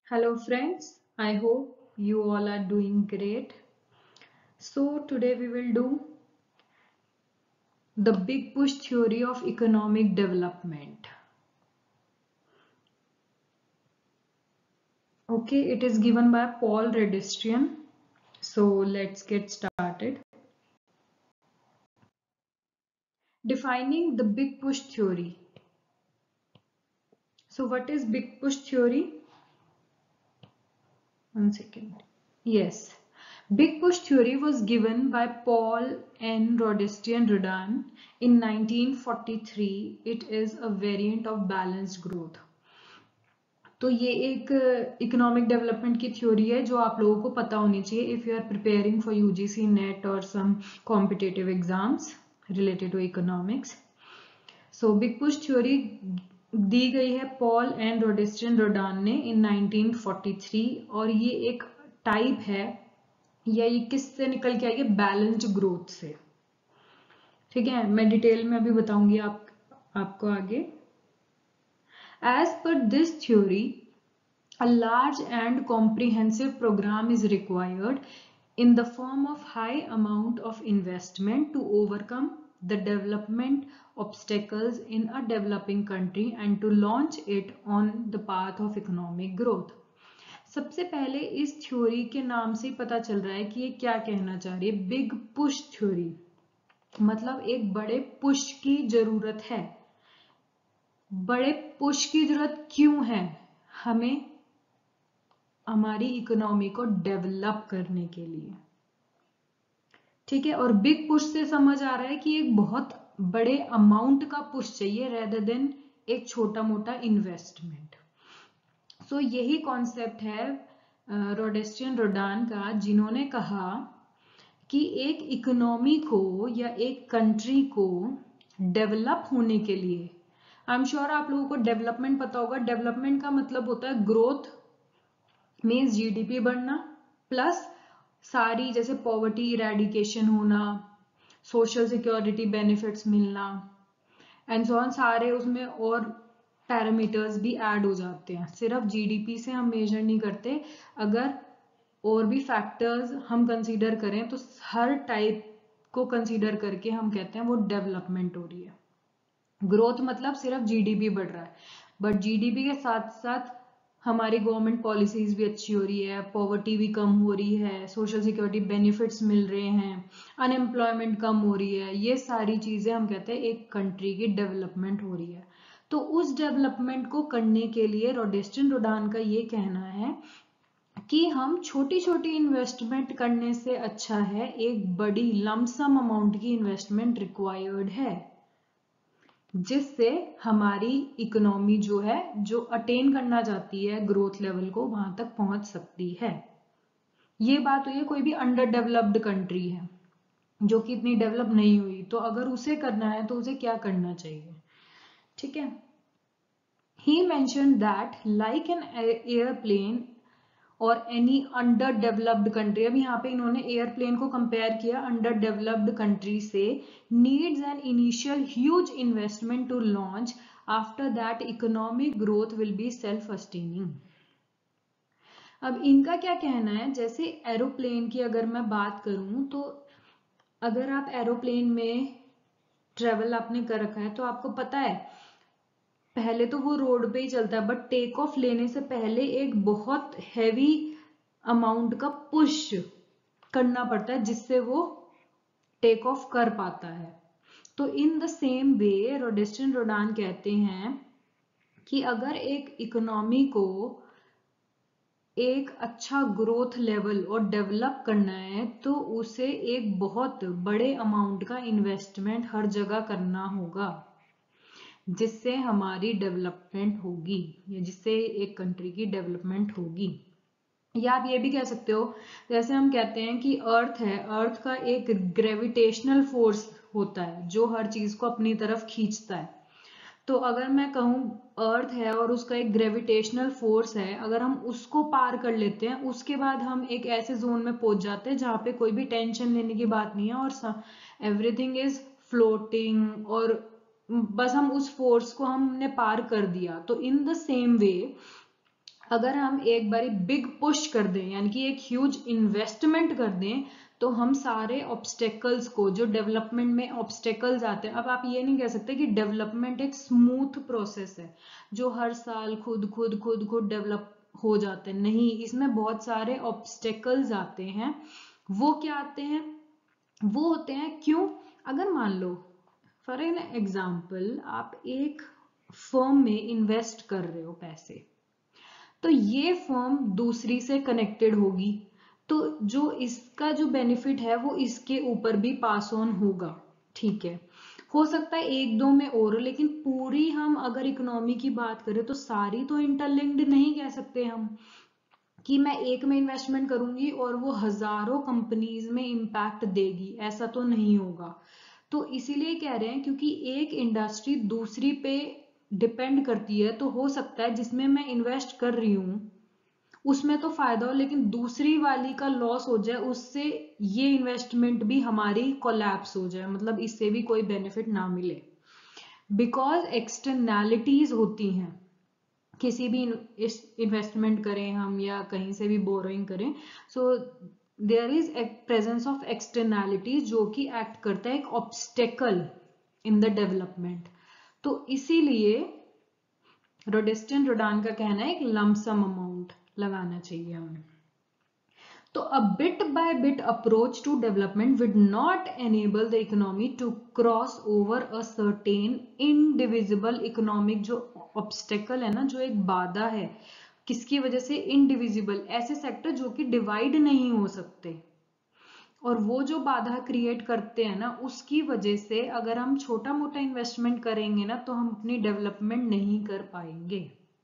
Hello friends, I hope you all are doing great. So today we will do the big push theory of economic development. Okay, it is given by Paul Redistrian. So let's get started. Defining the big push theory. So what is big push theory? One second. Yes. Big push theory was given by Paul N. Rodistrian-Rhodan in 1943. It is a variant of balanced growth. तो ये एक economic development की theory है जो आप लोगों को पता होनी चाहिए if you are preparing for UGC NET और some competitive exams related to economics. So big push theory दी गई है पॉल एंड रोडान ने इन 1943 और ये एक टाइप है या ये किससे निकल के आई है? बैलेंस्ड ग्रोथ से. ठीक है, मैं डिटेल में अभी बताऊंगी आपको आगे. As per this theory, a large and comprehensive program is required in the form of high amount of investment to overcome the development obstacles in a developing country and to launch it on the path of economic growth. सबसे पहले इस theory के नाम से पता चल रहा है कि ये क्या कहना चाह रही है. बिग पुश थ्योरी मतलब एक बड़े पुश की जरूरत है. बड़े पुश की जरूरत क्यों है? हमें हमारी इकोनॉमी को डेवलप करने के लिए. ठीक है, और बिग पुश से समझ आ रहा है कि एक बहुत बड़े अमाउंट का पुश चाहिए रेदर देन एक छोटा मोटा इन्वेस्टमेंट. सो यही कॉन्सेप्ट है रोडान का, जिन्होंने कहा कि एक इकोनॉमी को या एक कंट्री को डेवलप होने के लिए, आई एम श्योर आप लोगों को डेवलपमेंट पता होगा. डेवलपमेंट का मतलब होता है ग्रोथ मीन्स जीडीपी बढ़ना प्लस सारी जैसे पॉवर्टी इरेडिकेशन होना, सोशल सिक्योरिटी बेनिफिट्स मिलना एंड सो ऑन. सारे उसमें और पैरामीटर्स भी ऐड हो जाते हैं. सिर्फ जीडीपी से हम मेजर नहीं करते, अगर और भी फैक्टर्स हम कंसीडर करें तो हर टाइप को कंसीडर करके हम कहते हैं वो डेवलपमेंट हो रही है. ग्रोथ मतलब सिर्फ जीडीपी बढ़ रहा है, बट जीडीपी के साथ साथ हमारी गवर्नमेंट पॉलिसीज भी अच्छी हो रही है, पॉवर्टी भी कम हो रही है, सोशल सिक्योरिटी बेनिफिट्स मिल रहे हैं, अनएम्प्लॉयमेंट कम हो रही है. ये सारी चीजें हम कहते हैं एक कंट्री की डेवलपमेंट हो रही है. तो उस डेवलपमेंट को करने के लिए रोडान का ये कहना है कि हम छोटी छोटी इन्वेस्टमेंट करने से अच्छा है एक बड़ी लमसम अमाउंट की इन्वेस्टमेंट रिक्वायर्ड है, जिससे हमारी इकोनॉमी जो है जो अटेन करना चाहती है ग्रोथ लेवल को वहां तक पहुंच सकती है. ये बात हुई है कोई भी अंडर डेवलप्ड कंट्री है जो कि इतनी डेवलप नहीं हुई, तो अगर उसे करना है तो उसे क्या करना चाहिए. ठीक है, ही mentioned that like an airplane और एनी अंडर डेवलप्ड कंट्री. अब यहाँ पे इन्होंने एयरप्लेन को कंपेयर किया अंडर डेवलप्ड कंट्री से. Needs an initial huge investment to launch, after that economic growth will be self sustaining. अब इनका क्या कहना है, जैसे एरोप्लेन की अगर मैं बात करूं तो अगर आप एरोप्लेन में ट्रेवल आपने कर रखा है तो आपको पता है पहले तो वो रोड पे ही चलता है, बट टेक ऑफ लेने से पहले एक बहुत हैवी अमाउंट का पुश करना पड़ता है जिससे वो टेक ऑफ कर पाता है. तो इन द सेम वे रोडान कहते हैं कि अगर एक इकोनॉमी को एक अच्छा ग्रोथ लेवल और डेवलप करना है तो उसे एक बहुत बड़े अमाउंट का इन्वेस्टमेंट हर जगह करना होगा, जिससे हमारी डेवलपमेंट होगी या जिससे एक कंट्री की डेवलपमेंट होगी. या आप ये भी कह सकते हो, जैसे हम कहते हैं कि अर्थ है, अर्थ का एक ग्रेविटेशनल फोर्स होता है जो हर चीज को अपनी तरफ खींचता है. तो अगर मैं कहूँ अर्थ है और उसका एक ग्रेविटेशनल फोर्स है, अगर हम उसको पार कर लेते हैं उसके बाद हम एक ऐसे जोन में पहुंच जाते हैं जहां पे कोई भी टेंशन लेने की बात नहीं है और एवरीथिंग इज फ्लोटिंग और बस हम उस फोर्स को हमने पार कर दिया. तो इन द सेम वे अगर हम एक बारी बिग पुश कर दें, यानी कि एक ह्यूज इन्वेस्टमेंट कर दें, तो हम सारे ऑब्स्टेकल्स को, जो डेवलपमेंट में ऑब्स्टेकल्स आते हैं, अब आप ये नहीं कह सकते कि डेवलपमेंट एक स्मूथ प्रोसेस है जो हर साल खुद खुद खुद खुद डेवलप हो जाते हैं। नहीं, इसमें बहुत सारे ऑब्स्टेकल्स आते हैं। वो क्या आते हैं? वो होते हैं क्यों? अगर मान लो फॉर एन एग्जाम्पल आप एक फर्म में इन्वेस्ट कर रहे हो पैसे, तो ये फर्म दूसरी से कनेक्टेड होगी, तो जो इसका जो बेनिफिट है वो इसके ऊपर भी पास ऑन होगा। ठीक है, हो सकता है एक दो में और, लेकिन पूरी हम अगर इकोनॉमी की बात करें तो सारी तो इंटरलिंक्ड नहीं कह सकते हम कि मैं एक में इन्वेस्टमेंट करूंगी और वो हजारों कंपनीज में इम्पैक्ट देगी, ऐसा तो नहीं होगा। तो इसीलिए कह रहे हैं क्योंकि एक इंडस्ट्री दूसरी पे डिपेंड करती है, तो हो सकता है जिसमें मैं इन्वेस्ट कर रही हूँ उसमें तो फायदा हो, लेकिन दूसरी वाली का लॉस हो जाए, उससे ये इन्वेस्टमेंट भी हमारी कोलैप्स हो जाए, मतलब इससे भी कोई बेनिफिट ना मिले। बिकॉज एक्सटर्नैलिटीज होती हैं, किसी भी इन्वेस्टमेंट करें हम या कहीं से भी बोरोइंग करें, so there is presence of externalities जो कि एक्ट करता है एक ऑब्स्टेकल इन द डेवलपमेंट। तो इसीलिए रोडेस्टियन रोडान का कहना है एक लमसम अमाउंट लगाना चाहिए हमें। तो a bit by bit approach to development would not enable the economy to cross over a certain indivisible economic, जो obstacle है ना, जो एक बाधा है, किसकी वजह से? indivisible, ऐसे सेक्टर जो कि डिवाइड नहीं हो सकते, और वो जो बाधा क्रिएट करते हैं ना, उसकी वजह से अगर हम छोटा मोटा इन्वेस्टमेंट करेंगे ना तो हम अपनी डेवलपमेंट नहीं कर पाएंगे।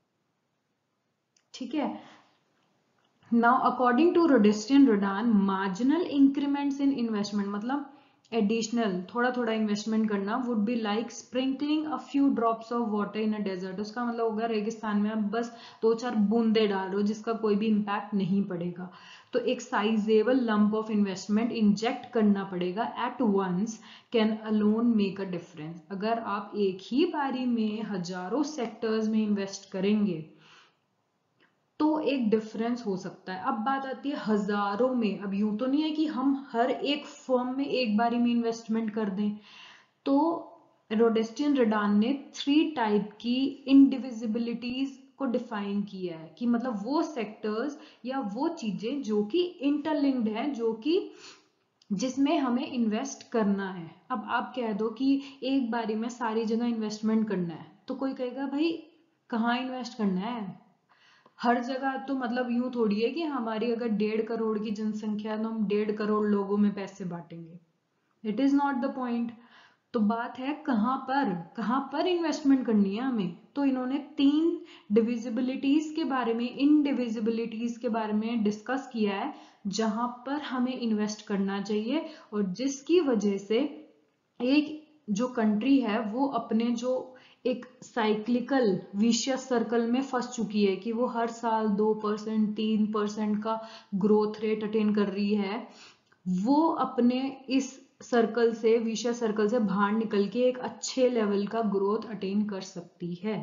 ठीक है, Now, according to Rodestian Rodan, marginal increments in investment, मतलब additional थोड़ा थोड़ा इन्वेस्टमेंट करना, would be like sprinkling a few drops of water in a desert। उसका मतलब होगा रेगिस्तान में आप बस 2-4 बूंदे डाल रहे हो जिसका कोई भी इम्पैक्ट नहीं पड़ेगा। तो एक sizable lump of investment inject करना पड़ेगा at once can alone make a difference. अगर आप एक ही बारी में हजारों सेक्टर्स में इन्वेस्ट करेंगे तो एक डिफरेंस हो सकता है। अब बात आती है हजारों में, अब यूं तो नहीं है कि हम हर एक फर्म में एक बारी में इन्वेस्टमेंट कर दें। तो रोडेस्टियन रेडान ने 3 टाइप की इंडिविजिबिलिटीज को डिफाइन किया है कि मतलब वो सेक्टर्स या वो चीजें जो कि इंटरलिंक्ड है, जो कि जिसमें हमें इन्वेस्ट करना है। अब आप कह दो कि एक बारी में सारी जगह इन्वेस्टमेंट करना है, तो कोई कहेगा भाई कहाँ इन्वेस्ट करना है हर जगह? तो मतलब यूं थोड़ी है कि हमारी अगर 1.5 करोड़ की जनसंख्या है तो हम 1.5 करोड़ लोगों में पैसे बांटेंगे। It is not the point. तो बात है कहाँ पर इन्वेस्टमेंट करनी है हमें। तो इन्होंने 3 डिविजिबिलिटीज के बारे में, इनडिविजिबिलिटीज के बारे में डिस्कस किया है जहां पर हमें इन्वेस्ट करना चाहिए, और जिसकी वजह से एक जो कंट्री है वो अपने जो एक साइक्लिकल विशियस सर्कल में फंस चुकी है कि वो हर साल 2% 3% का ग्रोथ रेट अटेन कर रही है, वो अपने इस सर्कल से, विशियस सर्कल से बाहर निकल के एक अच्छे लेवल का ग्रोथ अटेन कर सकती है।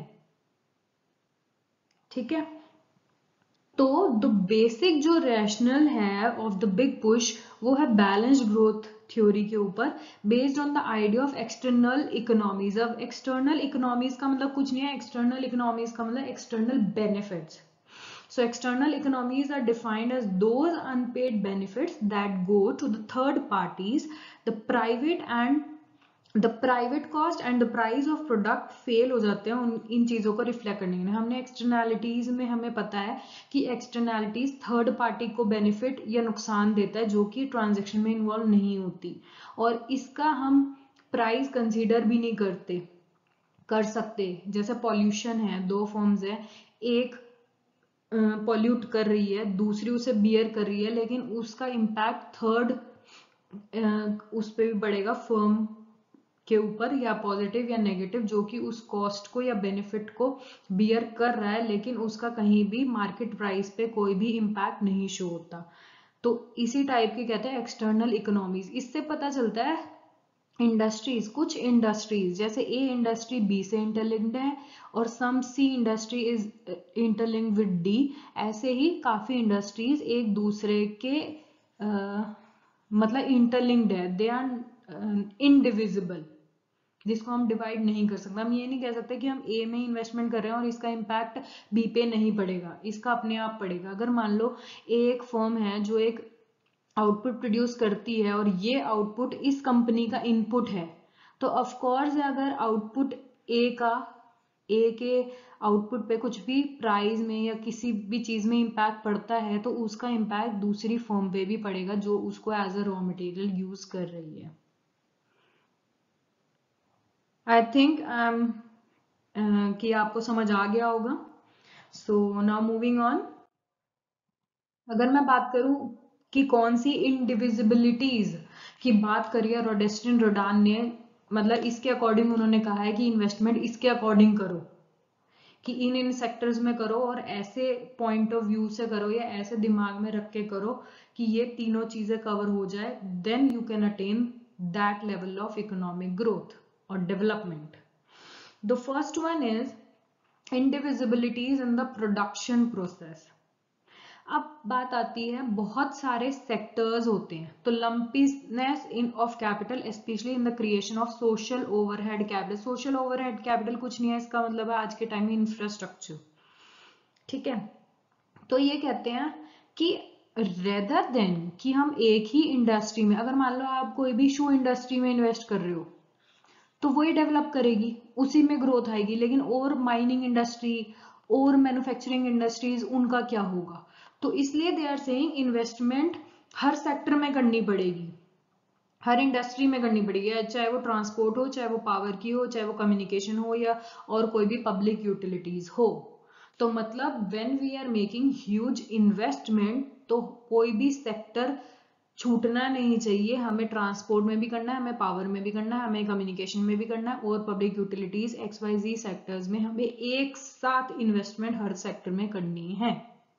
ठीक है, तो द बेसिक जो रैशनल है ऑफ द बिग पुश वो है बैलेंस्ड ग्रोथ थ्योरी के ऊपर, based on the idea of external economies. अब एक्सटर्नल इकोनॉमीज का मतलब कुछ नहीं है, एक्सटर्नल इकोनॉमीज का मतलब external benefits. So external economies are defined as those unpaid benefits that go to the third parties, the private cost and the price of product fail हो जाते हैं इन चीजों को रिफ्लेक्ट करने के लिए। हमने एक्सटर्नैलिटीज में हमें पता है कि एक्सटर्नैलिटीज थर्ड पार्टी को बेनिफिट या नुकसान देता है जो कि ट्रांजेक्शन में इन्वॉल्व नहीं होती, और इसका हम प्राइस कंसीडर भी नहीं कर सकते। जैसे पॉल्यूशन है, 2 फॉर्म्स है, एक पॉल्यूट कर रही है, दूसरी उसे बियर कर रही है, लेकिन उसका इम्पैक्ट थर्ड उस पर भी बढ़ेगा, फर्म के ऊपर, या पॉजिटिव या नेगेटिव, जो कि उस कॉस्ट को या बेनिफिट को बियर कर रहा है, लेकिन उसका कहीं भी मार्केट प्राइस पे कोई भी इम्पैक्ट नहीं शो होता। तो इसी टाइप के कहते हैं एक्सटर्नल इकोनॉमीज। इससे पता चलता है इंडस्ट्रीज, कुछ इंडस्ट्रीज जैसे ए इंडस्ट्री बी से इंटरलिंक्ड है और some C industry is interlinked with D, ऐसे ही काफी इंडस्ट्रीज एक दूसरे के मतलब इंटरलिंक्ड है, दे आर इनडिविजिबल, जिसको हम डिवाइड नहीं कर सकते। हम ये नहीं कह सकते कि हम ए में इन्वेस्टमेंट कर रहे हैं और इसका इम्पैक्ट बी पे नहीं पड़ेगा, इसका अपने आप पड़ेगा। अगर मान लो एक फर्म है जो एक आउटपुट प्रोड्यूस करती है और ये आउटपुट इस कंपनी का इनपुट है, तो ऑफ कोर्स अगर आउटपुट ए के आउटपुट पे कुछ भी प्राइस में या किसी भी चीज में इम्पैक्ट पड़ता है तो उसका इम्पैक्ट दूसरी फर्म पे भी पड़ेगा जो उसको as a raw material use कर रही है। आई थिंक कि आपको समझ आ गया होगा। सो नाउ मूविंग ऑन, अगर मैं बात करूं कि कौन सी इनडिविजिबिलिटीज की बात करिए रोडेस्टिन रोडान ने, मतलब इसके अकॉर्डिंग उन्होंने कहा है कि इन्वेस्टमेंट इसके अकॉर्डिंग करो, कि इन सेक्टर्स में करो और ऐसे पॉइंट ऑफ व्यू से करो या ऐसे दिमाग में रख के करो कि ये तीनों चीजें कवर हो जाए, then you can attain that level of economic growth और development. The first one is indivisibilities in the production process। अब बात आती है, बहुत सारे सेक्टर्स होते हैं, तो lumpiness in of capital specially in the creation of social overhead capital. Social overhead capital कुछ नहीं है, इसका मतलब है आज के टाइम में इंफ्रास्ट्रक्चर, ठीक है। तो ये कहते हैं कि रेदर देन कि हम एक ही इंडस्ट्री में, अगर मान लो आप कोई भी शू इंडस्ट्री में इन्वेस्ट कर रहे हो तो वही डेवलप करेगी, उसी में ग्रोथ आएगी, लेकिन और माइनिंग इंडस्ट्री और मैन्युफैक्चरिंग इंडस्ट्रीज उनका क्या होगा। तो इसलिए दे आर सेइंग इन्वेस्टमेंट हर सेक्टर में करनी पड़ेगी, हर इंडस्ट्री में करनी पड़ेगी, चाहे वो ट्रांसपोर्ट हो, चाहे वो पावर की हो, चाहे वो कम्युनिकेशन हो या और कोई भी पब्लिक यूटिलिटीज हो। तो मतलब when we are making huge investment तो कोई भी सेक्टर छूटना नहीं चाहिए, हमें ट्रांसपोर्ट में भी करना है, हमें पावर में भी करना है, हमें कम्युनिकेशन में भी करना है और पब्लिक यूटिलिटीज XYZ सेक्टर्स में हमें एक साथ इन्वेस्टमेंट हर सेक्टर में करनी है।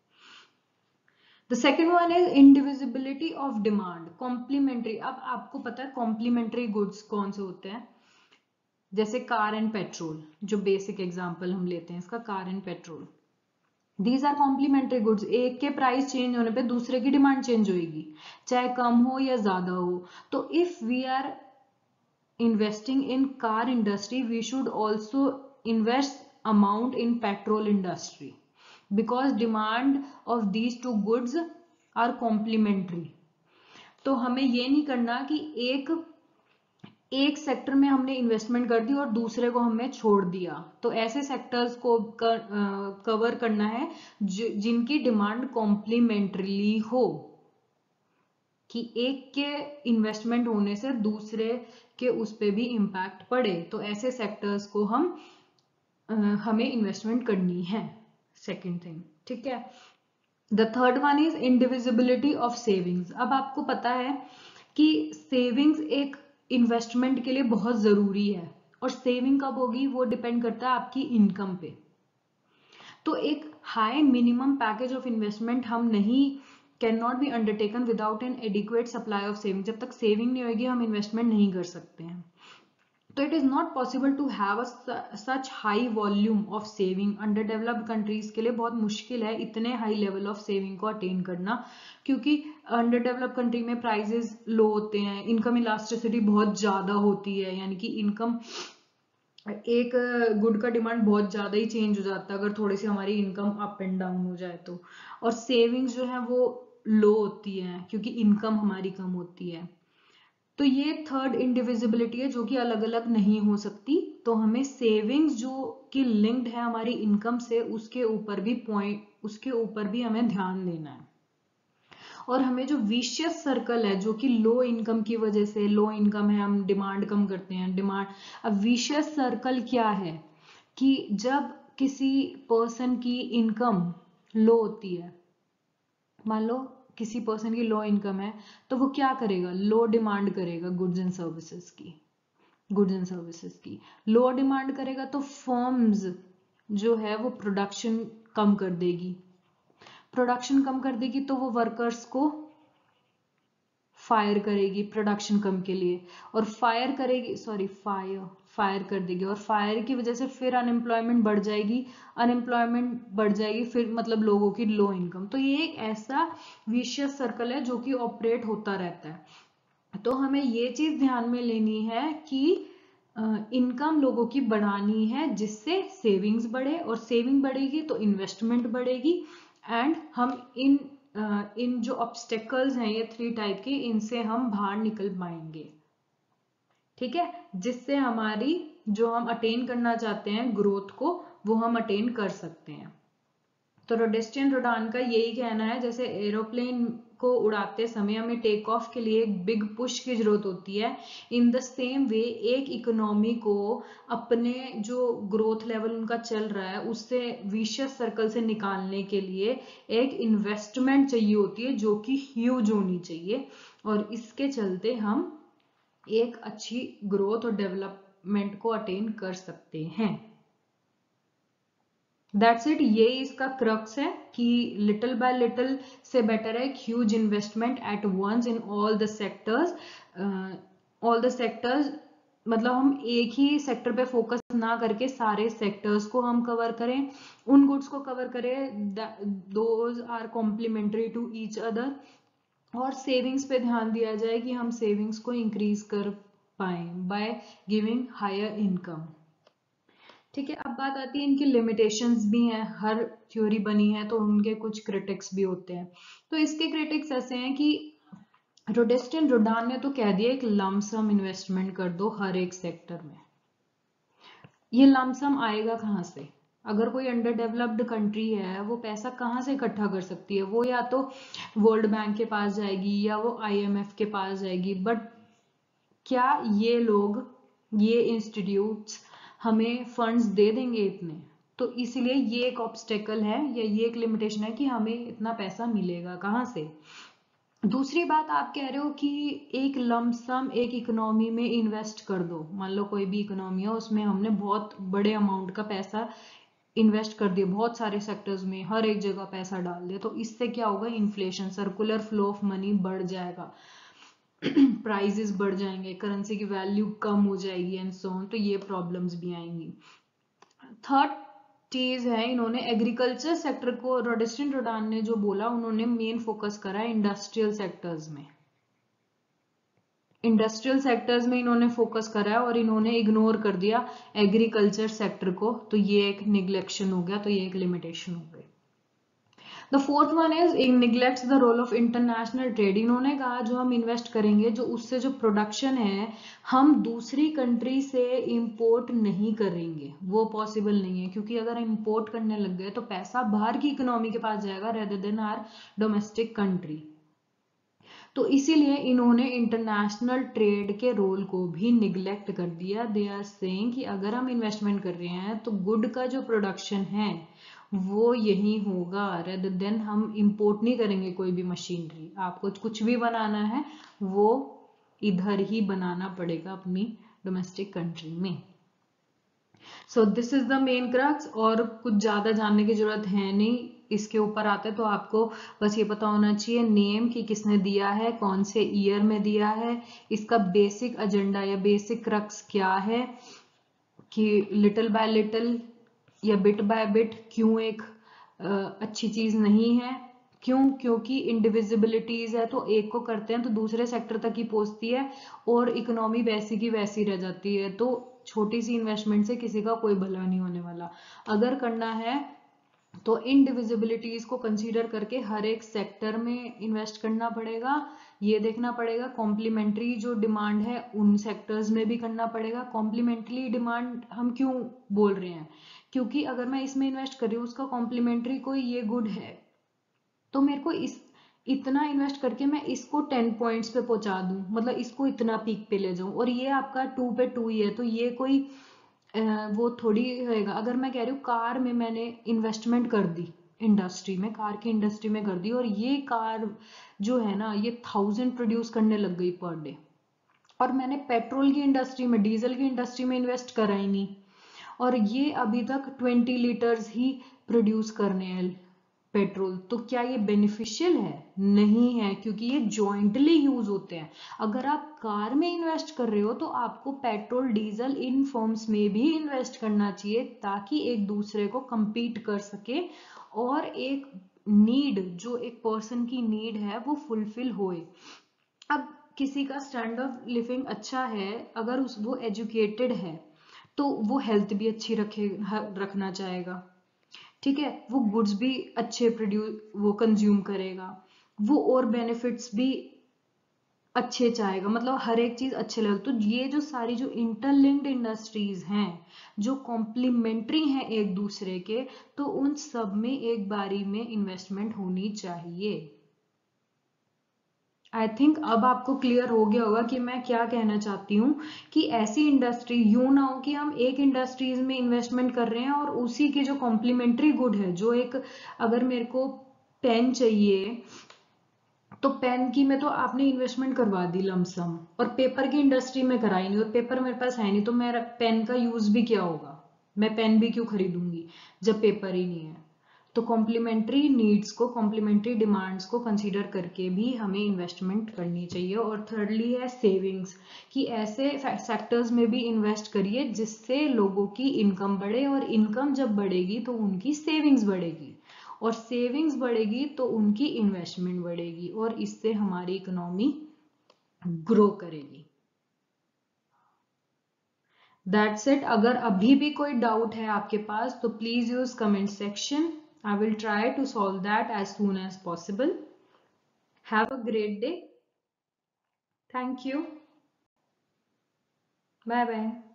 The second one is indivisibility of demand, complementary. अब आपको पता है कॉम्प्लीमेंट्री गुड्स कौन से होते हैं, जैसे कार एंड पेट्रोल, जो बेसिक एग्जांपल हम लेते हैं इसका, car and petrol, these are complementary goods. एक के प्राइस चेंज होने पे दूसरे की डिमांड चेंज होगी, चाहे कम हो या ज्यादा हो। तो if we are investing in car industry we should also invest amount in petrol industry because demand of these two goods are complementary. तो हमें ये नहीं करना कि एक सेक्टर में हमने इन्वेस्टमेंट कर दी और दूसरे को हमने छोड़ दिया, तो ऐसे सेक्टर्स को कवर करना है जिनकी डिमांड कॉम्प्लीमेंट्रीली हो, कि एक के इन्वेस्टमेंट होने से दूसरे के उस पे भी इम्पैक्ट पड़े, तो ऐसे सेक्टर्स को हमें इन्वेस्टमेंट करनी है। सेकेंड थिंग, ठीक है। The third one is indivisibility of savings. अब आपको पता है कि सेविंग्स एक इन्वेस्टमेंट के लिए बहुत जरूरी है, और सेविंग कब होगी वो डिपेंड करता है आपकी इनकम पे। तो एक high minimum package of investment हम नहीं can not be undertaken without an adequate supply of saving. जब तक सेविंग नहीं होगी हम इन्वेस्टमेंट नहीं कर सकते हैं। तो it is not possible to have such high volume of saving. Under developed countries के लिए बहुत मुश्किल है इतने हाई लेवल ऑफ सेविंग को अटेन करना, क्योंकि अंडर डेवलप्ड कंट्री में प्राइजेस लो होते हैं, इनकम इलास्टिसिटी बहुत ज्यादा होती है, यानी कि इनकम एक गुड का डिमांड बहुत ज्यादा ही चेंज हो जाता है अगर थोड़ी सी हमारी इनकम अप एंड डाउन हो जाए तो। और सेविंग्स जो है वो लो होती है क्योंकि इनकम हमारी कम होती है। तो ये थर्ड इंडिविजिबिलिटी है जो कि अलग अलग नहीं हो सकती। तो हमें सेविंग्स जो कि लिंक्ड है हमारी इनकम से उसके ऊपर भी हमें ध्यान देना है। और हमें जो विशियस सर्कल है जो कि लो इनकम की वजह से, लो इनकम है हम डिमांड कम करते हैं, डिमांड, अब विशियस सर्कल क्या है कि जब किसी पर्सन की इनकम लो होती है, मान लो किसी पर्सन की लो इनकम है तो वो क्या करेगा, लो डिमांड करेगा गुड्स एंड सर्विसेज की, लो डिमांड करेगा तो फर्म्स जो है वो प्रोडक्शन कम कर देगी, तो वो वर्कर्स को फायर करेगी प्रोडक्शन कम के लिए, और फायर करेगी, सॉरी फायर कर देगी, और फायर की वजह से फिर अनएम्प्लॉयमेंट बढ़ जाएगी, अनएम्प्लॉयमेंट बढ़ जाएगी, फिर मतलब लोगों की लो इनकम। तो ये एक ऐसा विशियस सर्कल है जो कि ऑपरेट होता रहता है। तो हमें ये चीज ध्यान में लेनी है कि इनकम लोगों की बढ़ानी है जिससे सेविंग्स बढ़े, और सेविंग बढ़ेगी तो इन्वेस्टमेंट बढ़ेगी, एंड हम इन जो ऑब्स्टेकल्स हैं ये 3 टाइप के, इनसे हम बाहर निकल पाएंगे। ठीक है, जिससे हमारी जो हम अटेन करना चाहते हैं ग्रोथ को, वो हम अटेन कर सकते हैं। तो रोडेस्टियन रोडान का यही कहना है, जैसे एरोप्लेन को उड़ाते समय हमें टेक ऑफ के लिए एक बिग पुश की जरूरत होती है, इन द सेम वे एक इकोनॉमी को अपने जो ग्रोथ लेवल उनका चल रहा है उससे विशियस सर्कल से निकालने के लिए एक इन्वेस्टमेंट चाहिए होती है जो कि ह्यूज होनी चाहिए, और इसके चलते हम एक अच्छी ग्रोथ और डेवलपमेंट को अटेन कर सकते हैं। दैट्स इट, ये इसका क्रक्स है कि लिटिल बाय लिटिल से बेटर है huge investment at once in all the sectors. मतलब हम एक ही सेक्टर पे फोकस ना करके सारे सेक्टर्स को हम कवर करें, उन गुड्स को कवर करें those are complementary to each other, और सेविंग्स पे ध्यान दिया जाए कि हम सेविंग्स को इंक्रीज कर pi by giving higher income. ठीक है, अब बात आती है इनकी लिमिटेशंस भी हैं, हर थ्योरी बनी है तो उनके कुछ क्रिटिक्स भी होते हैं। तो इसके क्रिटिक्स ऐसे हैं कि रोडेस्टियन रोडान ने तो कह दिया एक लमसम इन्वेस्टमेंट कर दो हर एक सेक्टर में। ये लमसम आएगा कहाँ से? अगर कोई अंडर डेवलप्ड कंट्री है वो पैसा कहाँ से इकट्ठा कर सकती है? वो या तो वर्ल्ड बैंक के पास जाएगी या वो IMF के पास जाएगी, बट क्या ये लोग, ये इंस्टीट्यूट्स हमें फंड्स दे देंगे इतने? तो इसलिए ये एक ऑब्स्टेकल है या ये एक लिमिटेशन है कि हमें इतना पैसा मिलेगा कहाँ से। दूसरी बात, आप कह रहे हो कि एक लमसम एक इकोनॉमी में इन्वेस्ट कर दो, मान लो कोई भी इकोनॉमी है उसमें हमने बहुत बड़े अमाउंट का पैसा इन्वेस्ट कर दिया, बहुत सारे सेक्टर्स में हर एक जगह पैसा डाल दिया, तो इससे क्या होगा? Inflation, circular flow of money बढ़ जाएगा, प्राइजेस बढ़ जाएंगे, करेंसी की वैल्यू कम हो जाएगी एंड सो ऑन, तो ये प्रॉब्लम्स भी आएंगी। थर्ड चीज है, इन्होंने एग्रीकल्चर सेक्टर को, रोडेस्टियन रोडान ने जो बोला, उन्होंने मेन फोकस करा इंडस्ट्रियल सेक्टर्स में। इंडस्ट्रियल सेक्टर्स में इन्होंने फोकस करा है और इन्होंने इग्नोर कर दिया एग्रीकल्चर सेक्टर को, तो ये एक निग्लेक्शन हो गया, तो ये एक लिमिटेशन हो गई। The fourth one is it neglects the role of international trade. इन्होंने कहा जो हम इन्वेस्ट करेंगे, जो उससे जो प्रोडक्शन है हम दूसरी कंट्री से इंपोर्ट नहीं करेंगे, वो पॉसिबल नहीं है, क्योंकि अगर इंपोर्ट करने लग गए तो पैसा बाहर की इकोनॉमी के पास जाएगा rather than our domestic country. तो इसीलिए इन्होंने इंटरनेशनल ट्रेड के रोल को भी निग्लेक्ट कर दिया। दे आर सेइंग कि अगर हम इन्वेस्टमेंट कर रहे हैं तो गुड का जो प्रोडक्शन है वो यही होगा, रेदर देन हम इंपोर्ट नहीं करेंगे कोई भी मशीनरी। आपको कुछ भी बनाना है वो इधर ही बनाना पड़ेगा अपनी डोमेस्टिक कंट्री में। So this is the main crux, और कुछ ज्यादा जानने की जरूरत है नहीं इसके ऊपर। आते तो आपको बस ये पता होना चाहिए नेम कि किसने दिया है, कौन से ईयर में दिया है, इसका बेसिक एजेंडा या बेसिक क्रक्स क्या है, कि लिटिल बाय लिटिल या बिट बाय बिट क्यों एक अच्छी चीज नहीं है। क्यों? क्योंकि इंडिविजिबिलिटीज है, तो एक को करते हैं तो दूसरे सेक्टर तक ही पहुंचती है और इकोनॉमी वैसी की वैसी रह जाती है। तो छोटी सी इन्वेस्टमेंट से किसी का कोई भला नहीं होने वाला। अगर करना है तो इंडिविजिबिलिटीज को कंसीडर करके हर एक सेक्टर में इन्वेस्ट करना पड़ेगा। ये देखना पड़ेगा कॉम्प्लीमेंट्री जो डिमांड है उन सेक्टर्स में भी करना पड़ेगा। कॉम्प्लीमेंट्री डिमांड हम क्यों बोल रहे हैं? क्योंकि अगर मैं इसमें इन्वेस्ट कर रही हूँ, उसका कॉम्प्लीमेंट्री कोई ये गुड है, तो मेरे को इस इतना इन्वेस्ट करके मैं इसको 10 पॉइंट्स पे पहुंचा दूं, मतलब इसको इतना पीक पे ले जाऊं, और ये आपका 2 पे 2 ही है, तो ये कोई वो थोड़ी होएगा। अगर मैं कह रही हूँ कार में मैंने इन्वेस्टमेंट कर दी, इंडस्ट्री में, कार की इंडस्ट्री में कर दी, और ये कार जो है ना ये 1000 प्रोड्यूस करने लग गई पर डे, और मैंने पेट्रोल की इंडस्ट्री में, डीजल की इंडस्ट्री में इन्वेस्ट करा ही नहीं, और ये अभी तक 20 लीटर्स ही प्रोड्यूस करने हैं पेट्रोल, तो क्या ये बेनिफिशियल है? नहीं है, क्योंकि ये जॉइंटली यूज होते हैं। अगर आप कार में इन्वेस्ट कर रहे हो तो आपको पेट्रोल डीजल इन फॉर्म्स में भी इन्वेस्ट करना चाहिए, ताकि एक दूसरे को compete कर सके और एक नीड, जो एक पर्सन की नीड है, वो फुलफिल होए। अब किसी का स्टैंड ऑफ लिविंग अच्छा है, अगर वो एजुकेटेड है तो वो हेल्थ भी अच्छी रखना चाहेगा, ठीक है, वो गुड्स भी अच्छे प्रोड्यूस वो कंज्यूम करेगा, वो और बेनिफिट्स भी अच्छे चाहेगा, मतलब हर एक चीज अच्छे लेवल। तो ये जो सारी जो इंटरलिंक्ड इंडस्ट्रीज हैं, जो कॉम्प्लीमेंट्री हैं एक दूसरे के, तो उन सब में एक बारी में इन्वेस्टमेंट होनी चाहिए। आई थिंक अब आपको क्लियर हो गया होगा कि मैं क्या कहना चाहती हूँ, कि ऐसी इंडस्ट्री, यूं ना हो कि हम एक इंडस्ट्रीज में इन्वेस्टमेंट कर रहे हैं और उसी के जो कॉम्प्लीमेंट्री गुड है, जो एक, अगर मेरे को पेन चाहिए तो पेन की में तो आपने इन्वेस्टमेंट करवा दी लमसम, और पेपर की इंडस्ट्री में कराई नहीं, और पेपर मेरे पास है नहीं, तो मेरा पेन का यूज भी क्या होगा, मैं पेन भी क्यों खरीदूंगी जब पेपर ही नहीं है। तो कॉम्प्लीमेंट्री नीड्स को, कॉम्प्लीमेंट्री डिमांड्स को कंसीडर करके भी हमें इन्वेस्टमेंट करनी चाहिए। और थर्डली है सेविंग्स, कि ऐसे सेक्टर्स में भी इन्वेस्ट करिए जिससे लोगों की इनकम बढ़े, और इनकम जब बढ़ेगी तो उनकी सेविंग्स बढ़ेगी, और सेविंग्स बढ़ेगी तो उनकी इन्वेस्टमेंट बढ़ेगी, और इससे हमारी इकोनॉमी ग्रो करेगी। That's it. अगर अभी भी कोई डाउट है आपके पास तो please use comment section, I will try to solve that as soon as possible. Have a great day. Thank you. Bye bye.